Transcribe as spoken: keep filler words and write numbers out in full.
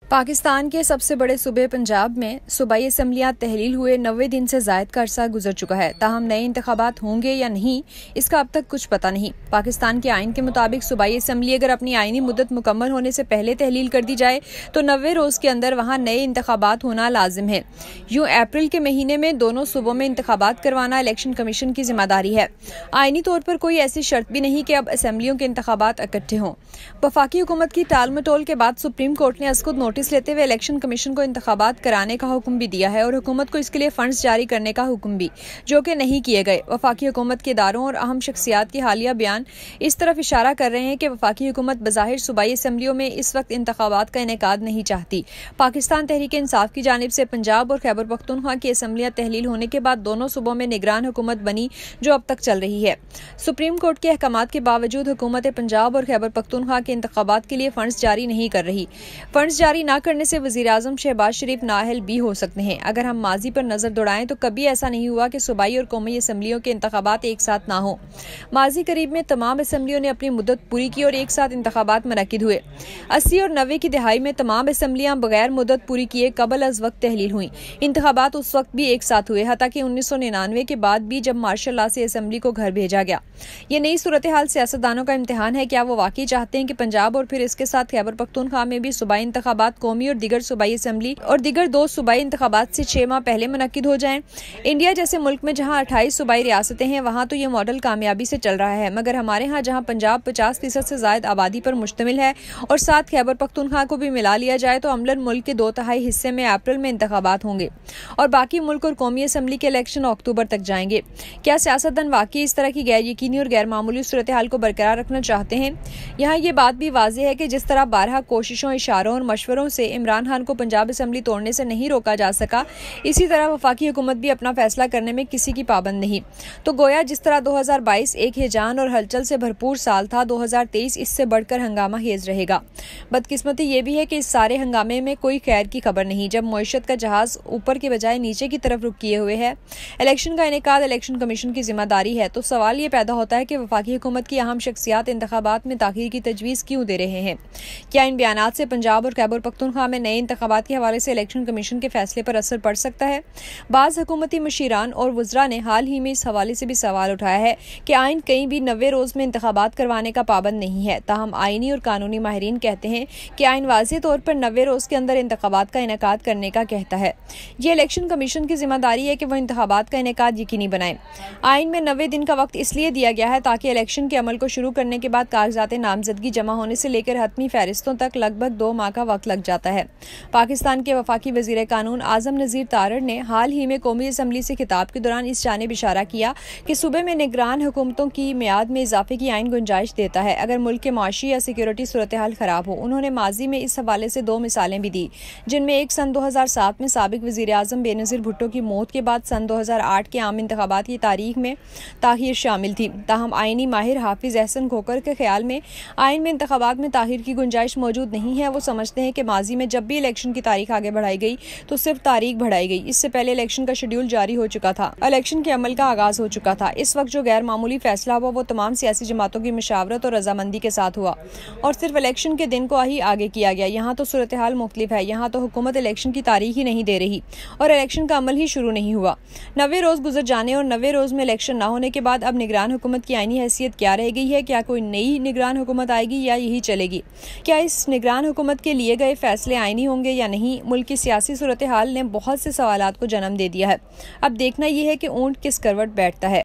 पाकिस्तान के सबसे बड़े सूबे पंजाब में सूबाई असम्बलियाँ तहलील हुए नब्बे दिन से जायद का अरसा गुजर चुका है। ताहम नए इंतखाबात होंगे या नहीं, इसका अब तक कुछ पता नहीं। पाकिस्तान के आइन के मुताबिक सूबाई असम्बली अगर अपनी आइनी मुद्दत मुकम्मल होने से पहले तहलील कर दी जाए तो नब्बे रोज के अंदर वहाँ नए इंतखाबात होना लाजिम है। यूँ अप्रैल के महीने में दोनों सूबों में इंतखाबात करवाना इलेक्शन कमीशन की जिम्मेदारी है। आइनी तौर पर कोई ऐसी शर्त भी नहीं कि अब असम्बलियों के इंतखाबात इकट्ठे हों। वफाकी हुकूमत की टाल मटोल के बाद सुप्रीम कोर्ट ने असकुद नोटिस लेते हुए इलेक्शन कमीशन को इंतखाबात कराने का हुक्म भी दिया है और हुकूमत को इसके लिए फंड्स जारी करने का हुक्म भी, जो कि नहीं किए गए। वफाकी हुकूमत के इदारों और अहम शख्सियात के हालिया बयान इस तरफ इशारा कर रहे हैं कि वफाकी हुकूमत बज़ाहिर सूबाई असम्बलियों में इस वक्त इंतखाबात का इनेकाद नहीं चाहती। पाकिस्तान तहरीक इंसाफ की जानिब से पंजाब और खैबर पख्तूनख्वा की असम्बलियाँ तहलील होने के बाद दोनों सूबों में निगरान हुकूमत बनी, जो अब तक चल रही है। सुप्रीम कोर्ट के अहकामात के बावजूद हुकूमत पंजाब और खैबर पख्तूनख्वा के इंतखाबात के लिए फंड्स जारी नहीं कर रही। फंड्स जारी न करने से वज़ीर आज़म शहबाज शरीफ नाअहल भी हो सकते हैं। अगर हम माजी पर नजर दौड़ाएं तो कभी ऐसा नहीं हुआ कि सूबाई और कौमी असम्बलियों के इंतखाबात एक साथ ना हो। माजी करीब में तमाम असम्बलियों ने अपनी मुद्दत पूरी की और एक साथ इंतखाबात मुनक्किद हुए। अस्सी और नब्बे की दिहाई में तमाम असम्बलियां बगैर मुद्दत पूरी किए कबल अज वक्त तहलील हुई। इंतखाबात उस वक्त भी एक साथ हुए, हत्ता कि उन्नीस सौ निन्यानवे के बाद भी, जब मार्शल लॉ से असम्बली को घर भेजा गया। ये नई सूरत हाल सियासतदानों का इम्तिहान है। क्या वो वाकई चाहते हैं कि पंजाब और फिर इसके साथ खैबर पख्तूनख्वा में भी सूबाई इंतखाबात कौमी और दिगर सूबाई असम्बली और दिगर दो सूबाई इंतखाबात से छह माह पहले मुनक्किद हो जाएं? इंडिया जैसे मुल्क में जहां अट्ठाईस सूबाई रियासतें हैं, वहां तो ये मॉडल कामयाबी से चल रहा है। मगर हमारे यहाँ जहां पंजाब पचास फीसद से ज्यादा आबादी पर मुश्तमिल है और साथ खैबर पख्तूनख्वा को भी मिला लिया जाए तो अमलन मुल्क के दो तिहाई हिस्से में अप्रैल में इंतखाबात होंगे और बाकी मुल्क और कौमी असम्बली के इलेक्शन अक्टूबर तक जाएंगे। क्या सियासतदान वाकई इस तरह की गैर यकीनी और गैर मामूली सूरत हाल को बरकरार रखना चाहते हैं? यहाँ ये बात भी वाज़ेह है कि जिस तरह बारहा कोशिशों, इशारों और मशवरों से इमरान खान को पंजाब असम्बली तोड़ने से नहीं रोका जा सका, इसी तरह वफाकी हुकूमत भी अपना फैसला करने में किसी की पाबंद नहीं। तो गोया जिस तरह दो हज़ार बाईस एक हिजान और हलचल से भरपूर साल था, दो हज़ार तेईस इससे बढ़कर हंगामा खेज रहेगा। बदकिस्मती ये भी है कि इस सारे हंगामे में कोई खैर की खबर नहीं, जब मईशत का जहाज ऊपर के बजाय नीचे की तरफ रुख किए हुए है। इलेक्शन का इनेकाद इलेक्शन कमीशन की जिम्मेदारी है। तो सवाल ये पैदा होता है कि वफाकी हुकूमत की अहम शख्सियात इंतखाबात में ताखीर की तजवीज़ क्यों दे रहे हैं? क्या इन बयानात से पंजाब और खैबर पख्तूनख्वा में नए इंतखाबात के हवाले से इलेक्शन कमीशन के फैसले पर असर पड़ सकता है? बाज़ हुकूमती मशीरान और वज़रा ने हाल ही में इस हवाले से भी सवाल उठाया है कि आइन कहीं भी नब्बे रोज में इंतखाबात करवाने का पाबंद नहीं है। ताहम आइनी और कानूनी माहिरीन कहते हैं कि आइन वाज़ेह तौर पर नब्बे रोज के अंदर इंतखाबात का इनेकाद करने का कहता है। यह इलेक्शन कमीशन की जिम्मेदारी है कि वह इंतखाबात का इनेकाद यकीनी बनाए। आइन में नब्बे दिन का वक्त इसलिए दिया गया है ताकि इलेक्शन के अमल को शुरू करने के बाद कागजात नामजदगी जमा होने से लेकर हतमी फहरिस्तों तक लगभग दो माह का वक्त लग जाता है। पाकिस्तान के वफाकी वज़ीर कानून आज़म नज़ीर तारड़ ने हाल ही में कौमी असम्बली से खिताब के दौरान इस जानिब इशारा किया कि सूबे में निगरान हुकूमतों की मियाद में इजाफे की आइन गुंजाइश देता है अगर मुल्क के माशी या सिक्योरिटी सूरत हाल खराब हो। उन्होंने माजी में इस हवाले से दो मिसालें भी दी, जिनमें एक सन दो हज़ार सात में साबिक वज़ीर आज़म बेनज़ीर भुट्टो की मौत के बाद सन दो हज़ार आठ के आम इंतखाबात की तारीख में ताख़ीर शामिल थी। ताहम आइनी माहिर हाफिज एहसन खोकर के ख्याल में आइन में इंतखाबात में ताख़ीर की गुंजाइश मौजूद नहीं है। वो समझते हैं कि माजी में जब भी इलेक्शन की तारीख आगे बढ़ाई गई तो सिर्फ तारीख बढ़ाई गई, इससे पहले इलेक्शन का शेड्यूल जारी हो चुका था, इलेक्शन के अमल का आगाज हो चुका था। इस वक्त जो गैर मामूली फैसला हुआ वो तमाम सियासी जमातों की मशावरत और रजामंदी के साथ हुआ और सिर्फ इलेक्शन के दिन को ही आगे किया गया। यहाँ तो सूरत हाल मुख्तलिफ है। यहाँ तो हुकूमत इलेक्शन की तारीख ही नहीं दे रही और इलेक्शन का अमल ही शुरू नहीं हुआ। नब्बे रोज गुजर जाने और नब्बे रोज में इलेक्शन न होने के बाद अब निगरान हुकूमत की आईनी हैसियत क्या रह गई है? क्या कोई नई निगरान हुकूमत आएगी या यही चलेगी? क्या इस निगरान हुकूमत के लिए गए फैसले आईनी होंगे या नहीं? मुल्क की सियासी सूरत हाल ने बहुत से सवालात को जन्म दे दिया है। अब देखना यह है कि ऊंट किस करवट बैठता है।